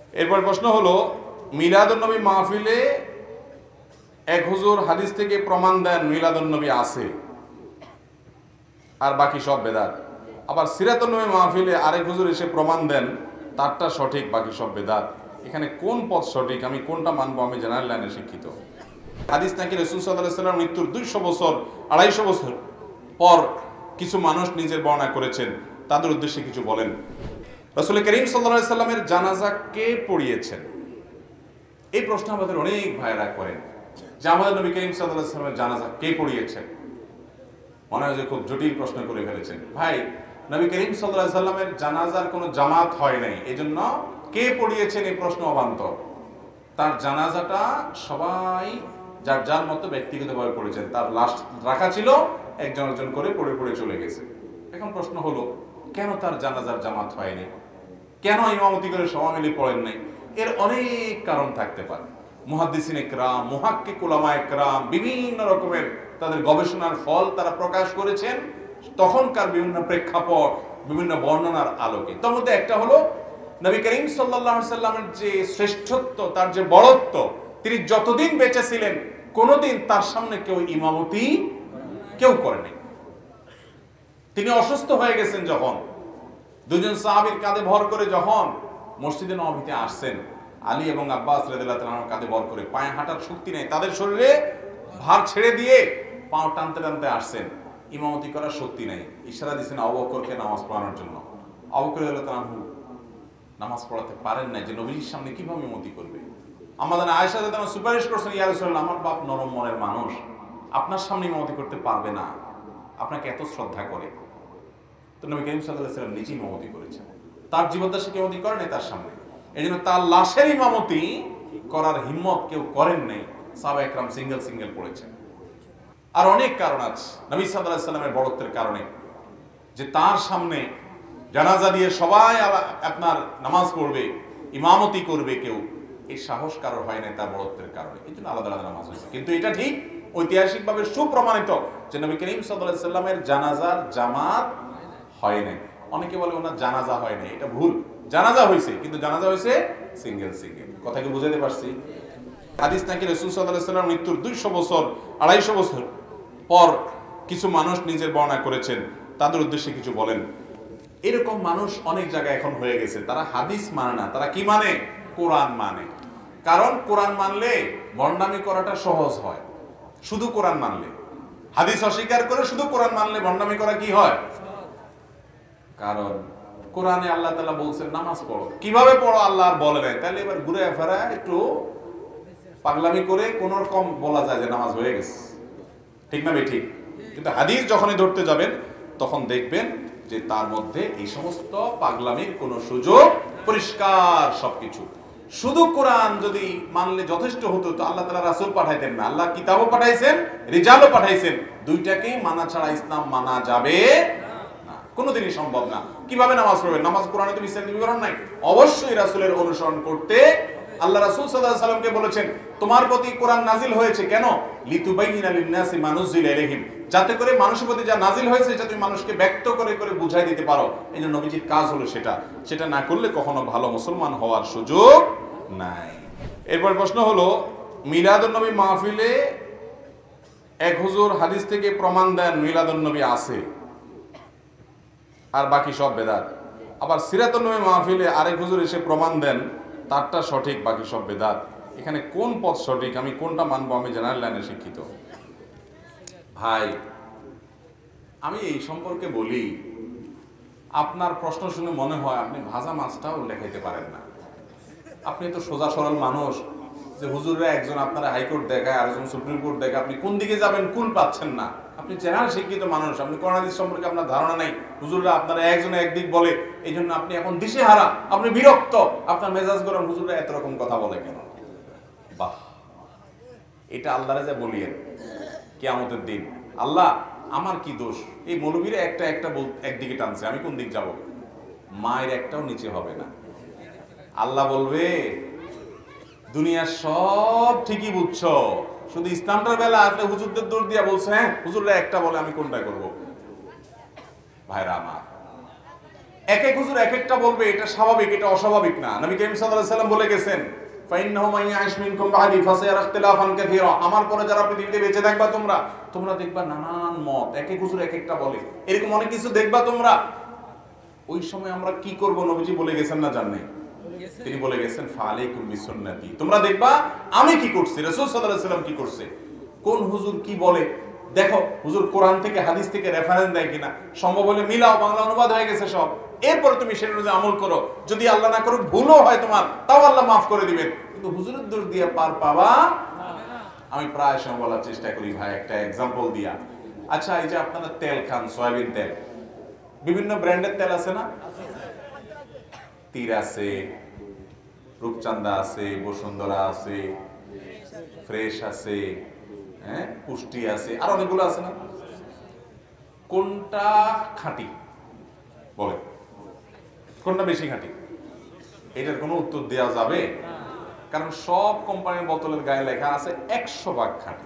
এরপর প্রশ্ন হলো, মিলাদুন্নবী মাহফিলে এক হুজুর হাদিস থেকে প্রমাণ দেন মিলাদুন্নবী আছে আর বাকি সব বেদাত। আবার সিরাতুন্নবী মাহফিলে আরেক হুজুর এসে প্রমাণ দেন তারটা সঠিক, বাকি সব বেদাত। এখানে কোন পথ সঠিক, আমি কোনটা মানবো? আমি জেনারেল লাইনে শিক্ষিত। হাদিস নাকি রাসূল সাল্লাল্লাহু আলাইহি ওয়াসাল্লাম মৃত্যুর 200 বছর 250 বছর পর কিছু মানুষ নিজের বর্ণনা করেছেন, তাদের উদ্দেশ্যে কিছু বলেন। রাসূল করিম সাল্লাল্লাহু আলাইহি ওয়াসাল্লামের জানাজা কে পড়িয়েছেন? এই প্রশ্ন আমাদের অনেক ভাইরা করেন যে আমাদের নবী করিম সাল্লাল্লাহু আলাইহি ওয়াসাল্লামের জানাজা কে পড়িয়েছেন। মনে হয় যে খুব জটিল প্রশ্ন করে ফেলেছেন। ভাই, নবী করিম সাল্লাল্লাহু আলাইহি ওয়াসাল্লামের জানাজার কোনো জামাত হয় নাই, এজন্য কে পড়িয়েছেন এই প্রশ্ন অবান্তর। তার জানাজাটা সবাই যার যার মতো ব্যক্তিগতভাবে পড়েছেন। তার লাশ রাখা ছিল, একজন একজন করে পড়ে পড়ে চলে গেছে। এখন প্রশ্ন হলো, কেন তার জানাজার জামাত হয়নি? কেন ইমামতি করে সবাই মিলে পড়েন নাই? এর অনেক কারণ থাকতে পারে। মুহাদ্দিসিন ইকরাম, মুহাক্কিক উলামা ইকরাম বিভিন্ন রকমের তাদের গবেষণার ফল তারা প্রকাশ করেছেন তখনকার বিভিন্ন প্রেক্ষাপট, বিভিন্ন বর্ণনার আলোকে। তার মধ্যে একটা হলো, নবী করিম সাল্লাল্লাহু আলাইহি সাল্লামের যে শ্রেষ্ঠত্ব, তার যে বড়ত্ব, তিনি যতদিন বেঁচে ছিলেন কোনোদিন তার সামনে কেউ ইমামতি করেনি। তিনি অসুস্থ হয়ে গেছেন যখন, দুজন সাহাবীর কাঁধে ভর করে যখন মসজিদে নববীতে আসছেন, আলী এবং আব্বাস রাদিয়াল্লাহু তাআলার কাঁধে ভর করে, পায়ে হাঁটার শক্তি নেই, তাদের শরীরে ভার ছেড়ে দিয়ে পাও টানতে টানতে আসছেন, ইমামতি করার শক্তি নেই। ইশারা দিয়েছেন আবু বকরকে নামাজ পড়ানোর জন্য। আবু বকর রাদিয়াল্লাহু তাআলা নামাজ পড়াতে পারেন না, যে নবীর সামনে কিভাবে ইমামতি করবে। আমাদের আয়েশা রাদিয়াল্লাহু তাআলা সুপারিশ করছেন, ইয়া রাসূলুল্লাহ, আমার বাপ নরম মনের মানুষ, আপনার সামনে ইমামতি করতে পারবে না, আপনাকে এত শ্রদ্ধা করে। তো নবী করিম সাল্লাল্লাহু আলাইহি ওয়াসাল্লাম নিজেই ইমামতি করেছেন। তার জীবদ্দশায় কেউ ইমামতি করেন নাই তার সামনে, এজন্য তার লাশের ইমামতি করার হিম্মত কেউ করেন নাই। সাহাবা একরাম সিঙ্গেল পড়েছেন। আর অনেক কারণ আছে নবী সাল্লাল্লাহু আলাইহি ওয়াসাল্লামের বড়ত্বের কারণে, যে তার সামনে জানাজা দিয়ে সবাই আপনার নামাজ পড়বে, ইমামতি করবে কেউ, এই সাহস কারোর হয় নাই তার বড়ত্বের কারণে। এই জন্য আলাদা আলাদা নামাজ হয়েছে। কিন্তু এটা ঠিক ঐতিহাসিকভাবে সুপ্রমাণিত যে নবী করিম সাল্লাল্লাহু আলাইহি ওয়াসাল্লামের জানাজার জামাত হয় নাই। অনেকে বলে ওনার জানাজা হয় নাই, এটা ভুল। জানাজা হয়েছে, কিন্তু জানাজা হয়েছে সিঙ্গেল। কথা কি বুঝাতে পারছি? হাদিস নাকি রাসূল সাল্লাল্লাহু আলাইহি ওয়াসাল্লাম মৃত্যুর 200 বছর 250 বছর পর কিছু মানুষ নিজের বর্ণনা করেছেন, তাদের উদ্দেশ্যে কিছু বলেন। এরকম মানুষ অনেক জায়গায় এখন হয়ে গেছে। তারা হাদিস মানে না, তারা কি মানে? কোরআন মানে। কারণ কোরআন মানলে ভণ্ডামি করাটা সহজ হয়। শুধু কোরআন মানলে, হাদিস অস্বীকার করে শুধু কোরআন মানলে ভণ্ডামি করা কি হয়? কারণ কোরআনে আল্লাহ তাআলা বলছেন নামাজ পড়ো। কিভাবে পড়ো আল্লাহ আর বলে নাই, তাহলে এবার ঘুরে ফেরা একটু পাগলামি করে কোন রকম বলা যায় যে নামাজ হয়ে গেছে। ঠিক না? ঠিক। কিন্তু হাদিস যখনই ধরতে যাবেন তখন দেখবেন যে তার মধ্যে এই সমস্ত পাগলামির কোনো সুযোগ, পরিষ্কার সবকিছু। শুধু কোরআন যদি মানলে যথেষ্ট হতো তো আল্লাহ তাআলা রাসূল পাঠাইতেন না। আল্লাহ কিতাবও পাঠাইছেন, রিজালও পাঠাইছেন। দুইটাকেই মানা ছাড়া ইসলাম মানা যাবে না, কোনোদিনই সম্ভব না। কিভাবে নামাজ পড়বেন? নামাজ কোরআনে তো বিস্তারিত বিবরণ নাই। অবশ্যই রাসূলের অনুসরণ করতে আল্লাহ রাসূল সাল্লাল্লাহু আলাইহি ওয়াসাল্লামকে বলেছেন, তোমার প্রতি কোরআন নাজিল হয়েছে কেন? লিতুবাইয়িনা লিন-নাসি মা নুজিলা ইলাইহিম, যাতে করে মানুষের প্রতি যা নাজিল হয়েছে এটা তুমি মানুষকে ব্যক্ত করে করে বুঝাই দিতে পারো। এই জন্য নবীজির কাজ হলো সেটা না করলে কখনো ভালো মুসলমান হওয়ার সুযোগ নাই। এরপর প্রশ্ন হলো, মিলাদুন্নবী মাহফিলে এক হুজুর হাদিস থেকে প্রমাণ দেন মিলাদুন্নবী আছে আর বাকি সব বেদাত। আবার সিরাতুন্নবী মাহফিলে আরেক হুজুর এসে প্রমাণ দেন তারটা সঠিক, বাকি সব বেদাত। এখানে কোন পথ সঠিক, আমি কোনটা মানবো? আমি জেনারেল লাইনে শিক্ষিত। ভাই, আমি এই সম্পর্কে বলি, আপনার প্রশ্ন শুনে মনে হয় আপনি ভাজা মাছটাও লেখাইতে পারেন না। আপনি তো সোজা সরল মানুষ, যে হুজুররা একজন আপনারা হাইকোর্ট দেখায়, আরেকজন সুপ্রিম কোর্ট দেখায়, আপনি কোন দিকে যাবেন কুল পাচ্ছেন না। আপনি জেনারেল শিক্ষিত মানুষ, আপনি কোরআন হাদিস সম্পর্কে আপনার ধারণা নাই। হুজুররা আপনারা একজনে একদিক বলে, এই জন্য আপনি এখন দিশেহারা, আপনি বিরক্ত, আপনার মেজাজ গরম, হুজুররা এত রকম কথা বলে কেন? বাহ, এটা আল্লাহরে যা বলিয়েন কিয়ামতের দিন, আল্লাহ আমার কি দোষ? এই মৌলবীরা একটা একদিকে টানছে, আমি কোন দিক যাব? মায়ের একটাও নিচে হবে না। আল্লাহ বলবে, দুনিয়ার সব ঠিকই বুঝছো, শুধু ইসলামটার বেলা আসলে হুজুরদের দৌড় দিয়া বলছে, হ্যাঁ হুজুররা একটা বলে, আমি কোনটা করব? ভাইরা আমার, এক এক হুজুর এক একটা বলবে, এটা স্বাভাবিক, এটা অস্বাভাবিক না। নবী করিম সাল্লাল্লাহু আলাইহি ওয়াসাল্লাম বলে গেছেন, ফাইন্নাহু মান ইয়াইশ মিনকুম বা'দি ফাসায়ারা ইখতিলাফান কাসীরা, আমার পরে যারা পৃথিবীতে বেঁচে থাকবা তোমরা দেখবা নানান মত, এক এক হুজুর এক একটা বলে, এরকম অনেক কিছু দেখবা তোমরা। ওই সময় আমরা কি করব নবীজি বলে গেছেন না জানেন? তিনি বলে গেছেন ফালাইকুম বিসুন্নতি, তোমরা দেখবা আমি কি করছি, রাসূল সাল্লাল্লাহু আলাইহি ওয়াসাল্লাম কি করছে, কোন হুজুর কি বলে দেখো, হুজুর কোরআন থেকে হাদিস থেকে রেফারেন্স দেয় কিনা, সম্ভব হলে মিলাও, বাংলা অনুবাদ হয়ে গেছে সব, এরপর তুমি সেটা অনুযায়ী আমল করো। যদি আল্লাহ না করুক ভুলও হয় তোমার, তাও আল্লাহ মাফ করে দিবেন, কিন্তু হুজুরের দোষ দিয়ে পার পাবা। আমি প্রায় সময় বলার চেষ্টা করি ভাই একটা এক্সাম্পল দিয়া। আচ্ছা, এই যে আপনারা তেল খান, সয়াবিন তেল, বিভিন্ন ব্র্যান্ডের তেল আছে না? তীর আছে, রূপচাঁদা আছে, বসুন্ধরা আছে, ফ্রেশ আছে, হ্যাঁ, পুষ্টি আছে, আর অনেকগুলো আছে না? কোনটা খাঁটি বলে, কোনটা বেশি খাঁটি? এটার কোনো উত্তর দেওয়া যাবে? কারণ সব কোম্পানির বোতলের গায়ে লেখা আছে 100% খাঁটি।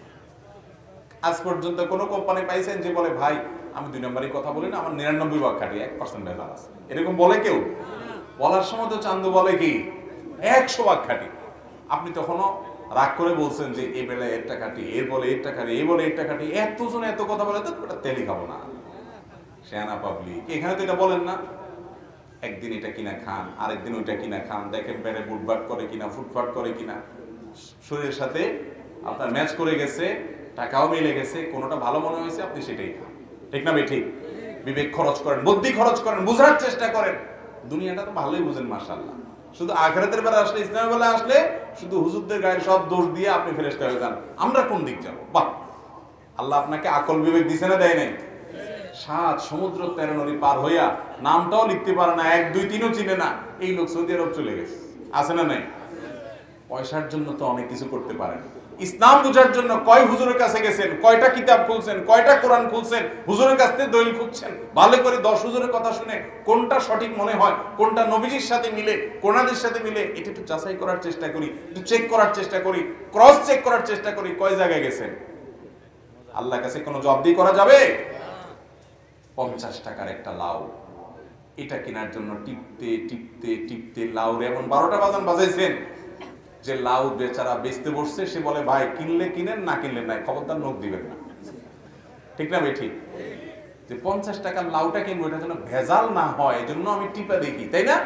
আজ পর্যন্ত কোন কোম্পানি পাইছেন যে বলে ভাই আমি 2 নম্বরই কথা বলি না, আমার 99% খাঁটি, 1% ভেজাল আছে, এরকম বলে কেউ? বলার সময় তো চান্দু বলে কি 100% খাঁটি। আপনি তখনও রাগ করে বলছেন যে এই বেলায় একটা খাঁটি, এর বলে একটা খাঁটি, এই বলে একটা খাঁটি, এতজন এত কথা বলে তো ওটা তেলই খাবো না। শেয়ানা পাবলিক, এখানে তো এটা বলেন না। একদিন এটা কিনা খান, আরেকদিন ওইটা কিনা খান, দেখেন পেটে বুটবাট করে কিনা, ফুটফাট করে কিনা, শরীরের সাথে আপনার ম্যাচ করে গেছে, টাকাও মিলে গেছে, কোনোটা ভালো মনে হয়েছে আপনি সেটাই খান। ঠিক না ঠিক? বিবেক খরচ করেন, বুদ্ধি খরচ করেন, বোঝার চেষ্টা করেন। দুনিয়াটা তো ভালোই বুঝেন মাশাআল্লাহ। শুধু আখিরাতের বেলা আসলে, ইসলামের বেলা আসলে শুধু হুজুরদের গায়ে সব দোষ দিয়ে আপনি ফেরেশতা হয়ে যান। আমরা কোন দিক যাব? বাহ, আল্লাহ আপনাকে আকল বিবেক দিছে না দেয় নাই? 7 সমুদ্র 13 নদী পার হইয়া নামটাও লিখতে পারে না, 1 2 3ও চিনে না, এই লোক সৌদি আরব চলে গেছে, আছে না নাই? পয়সার জন্য তো অনেক কিছু করতে পারেন। ইসলাম বোঝার জন্য কয় হুজুরের কাছে গেছেন, কয়টা কিতাব খুলছেন, কয়টা কোরআন খুলছেন, হুজুরের কাছ থেকে দলিল খুঁজছেন, ভালো করে 10 হুজুরের কথা শুনে কোনটা সঠিক মনে হয়, কোনটা নবীজির সাথে মিলে, কোরআনের সাথে মিলে, এটা একটু যাচাই করার চেষ্টা করি, একটু চেক করার চেষ্টা করি, ক্রস চেক করার চেষ্টা করি, কয় জায়গায় গেছেন। আল্লাহর কাছে কোনো জবাবদিহি করা যাবে? 50 টাকার একটা লাউ, এটা কেনার জন্য টিপতে টিপতে টিপতে লাউরে এমন 12টা বাজান বাজাইছেন যে লাউ বেচারা বেচতে বসছে, সে বলে ভাই কিনলে কিনেন, না কিনলে নাই, খবরদার নখ দিবেন না। ঠিক না ঠিক? যে 50 টাকার লাউটা কিনবো, এটা যেন ভেজাল না হয়, এই জন্য আমি টিপা দেখি, তাই না?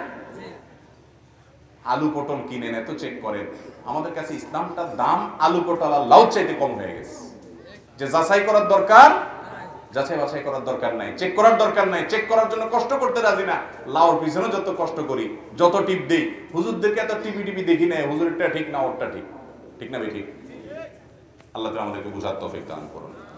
আলু পটল কিনেন, এত চেক করেন। আমাদের কাছে ইসলামটার দাম আলু পটল আর লাউ চাইতে কম হয়ে গেছে। যে যাচাই করার দরকার, যাচাই বাছাই করার দরকার নাই, চেক করার দরকার নাই, চেক করার জন্য কষ্ট করতে রাজি না। লাউর পিছনে যত কষ্ট করি, যত টিপ দেই, হুজুরদেরকে এত টিপি দেখি না, হুজুরটা ঠিক না ওরটা ঠিক। ঠিক না ঠিক? আল্লাহ আমাদেরকে বুঝার তৌফিক দান করুন।